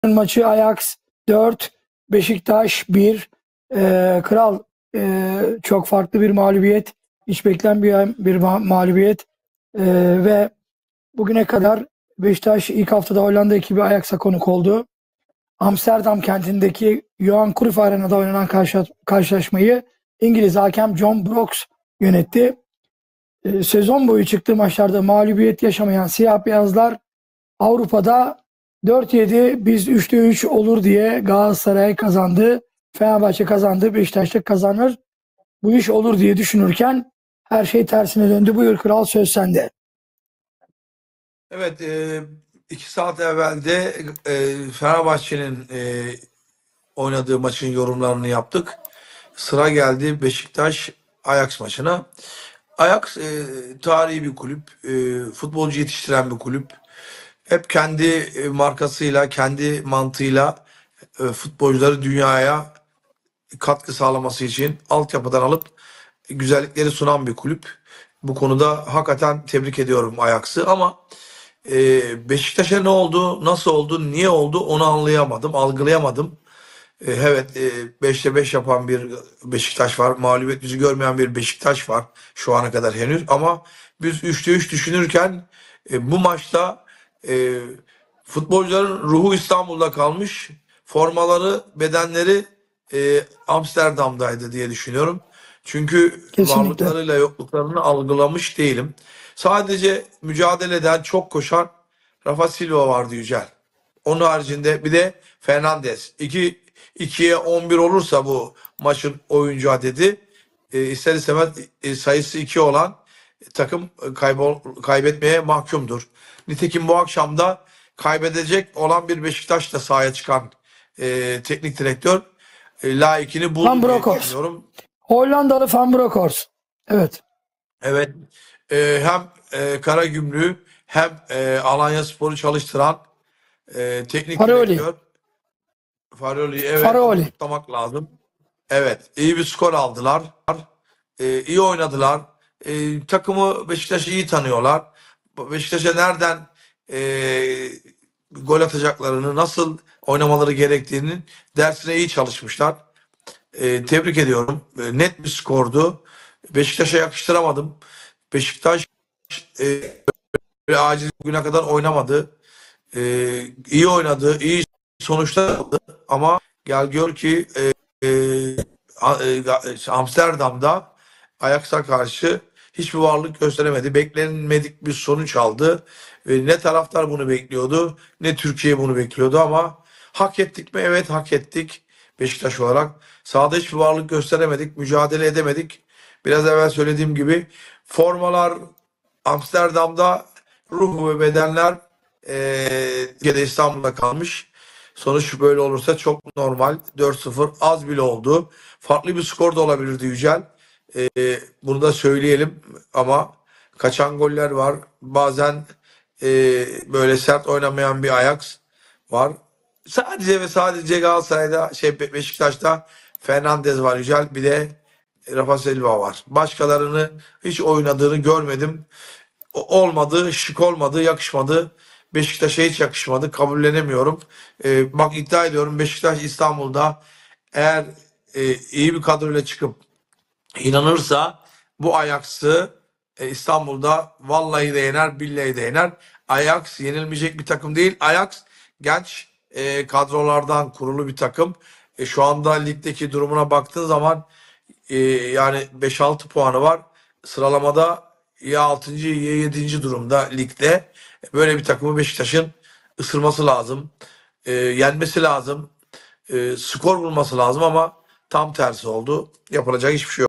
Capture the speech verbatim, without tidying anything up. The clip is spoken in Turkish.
maçı Ajax dört, Beşiktaş bir. Ee, Kral, e, çok farklı bir mağlubiyet. Hiç beklenmeyen bir ma- mağlubiyet. Ee, ve bugüne kadar Beşiktaş ilk haftada Hollanda ekibi Ajax'a konuk oldu. Amsterdam kentindeki Johan Cruyff Arena'da oynanan karşı- karşılaşmayı İngiliz hakem John Brooks yönetti. Ee, sezon boyu çıktığı maçlarda mağlubiyet yaşamayan siyah beyazlar Avrupa'da dört yedi, biz üçte üç olur diye Galatasaray kazandı, Fenerbahçe kazandı, Beşiktaş da kazanır. Bu iş olur diye düşünürken her şey tersine döndü. Buyur Kral, söz sende. Evet, e, iki saat evvel de e, Fenerbahçe'nin e, oynadığı maçın yorumlarını yaptık. Sıra geldi Beşiktaş Ajax maçına. Ajax e, tarihi bir kulüp, e, futbolcu yetiştiren bir kulüp. Hep kendi e, markasıyla, kendi mantığıyla e, futbolcuları dünyaya katkı sağlaması için altyapıdan alıp güzellikleri sunan bir kulüp. Bu konuda hakikaten tebrik ediyorum Ajax'ı ama e, Beşiktaş'a ne oldu, nasıl oldu, niye oldu onu anlayamadım, algılayamadım. E, evet, e, beşte beş yapan bir Beşiktaş var. Mağlubiyet yüzü görmeyen bir Beşiktaş var şu ana kadar henüz. Ama biz üçte üç düşünürken e, bu maçta e, futbolcuların ruhu İstanbul'da kalmış. Formaları, bedenleri e, Amsterdam'daydı diye düşünüyorum. Çünkü Kesinlikle. varlıklarıyla yokluklarını algılamış değilim. Sadece mücadele eden, çok koşan Rafa Silva vardı Yücel. Onun haricinde bir de Fernandes. iki ikiye on bir olursa bu maçın oyuncu adedi e, ister istemez e, sayısı iki olan takım e, kaybol, kaybetmeye mahkumdur. Nitekim bu akşam da kaybedecek olan bir Beşiktaş'la sahaya çıkan e, teknik direktör e, layıkını Van buldu diye Bronckhorst. düşünüyorum. Hollandalı Van Bronckhorst. Evet. Evet, e, hem e, Karagümrük'ü hem e, Alanyaspor'u çalıştıran e, teknik Faraoli. direktör Farioli'yi, evet, onu Faraoli. kutlamak lazım. Evet, iyi bir skor aldılar. E, iyi oynadılar. E, takımı Beşiktaş'ı iyi tanıyorlar. Beşiktaş'a nereden e, gol atacaklarını, nasıl oynamaları gerektiğinin dersine iyi çalışmışlar. E, tebrik ediyorum. E, net bir skordu. Beşiktaş'a yakıştıramadım. Beşiktaş e, böyle aciz bugüne kadar oynamadı. E, iyi oynadı, iyi sonuçlar aldı ama gel gör ki e, e, A- e, Ga- Amsterdam'da Ajax'a karşı hiçbir varlık gösteremedi. Beklenmedik bir sonuç aldı. Ve ne taraftar bunu bekliyordu, ne Türkiye bunu bekliyordu ama hak ettik mi? Evet, hak ettik Beşiktaş olarak. Sahada hiçbir varlık gösteremedik, mücadele edemedik. Biraz evvel söylediğim gibi formalar Amsterdam'da, ruh ve bedenler eee Türkiye'de, İstanbul'da kalmış. Sonuç böyle olursa çok normal. dört sıfır az bile oldu. Farklı bir skor da olabilirdi Yücel. Eee, bunu da söyleyelim ama kaçan goller var. Bazen eee, böyle sert oynamayan bir Ajax var. Sadece ve sadece Galatasaray'da, şey, Be- Beşiktaş'ta Fernandes var Yücel. Bir de Rafa Silva var. Başkalarını hiç oynadığını görmedim. O- olmadı, şık olmadı, yakışmadı. Beşiktaş'a hiç yakışmadı. Kabullenemiyorum. Ee, bak, iddia ediyorum, Beşiktaş İstanbul'da eğer e, iyi bir kadroyla çıkıp inanırsa bu Ajax'ı e, İstanbul'da vallahi de yener, billahi de yener. Ajax yenilmeyecek bir takım değil. Ajax genç e, kadrolardan kurulu bir takım. E, şu anda ligdeki durumuna baktığın zaman e, yani beş altı puanı var. Sıralamada ya altıncı ya yedinci durumda ligde. Böyle bir takımı Beşiktaş'ın ısırması lazım. E, yenmesi lazım. E, skor bulması lazım ama tam tersi oldu. Yapılacak hiçbir şey yok.